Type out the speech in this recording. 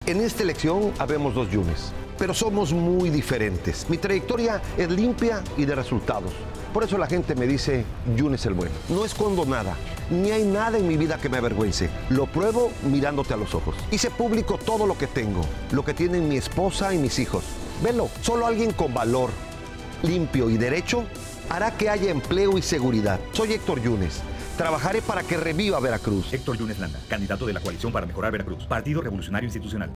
En esta elección habemos dos Yunes, pero somos muy diferentes. Mi trayectoria es limpia y de resultados. Por eso la gente me dice, Yunes el bueno. No escondo nada, ni hay nada en mi vida que me avergüence. Lo pruebo mirándote a los ojos. Hice público todo lo que tengo, lo que tienen mi esposa y mis hijos. Velo, solo alguien con valor, limpio y derecho hará que haya empleo y seguridad. Soy Héctor Yunes. Trabajaré para que reviva Veracruz. Héctor Yunes Landa, candidato de la Coalición para Mejorar Veracruz. Partido Revolucionario Institucional.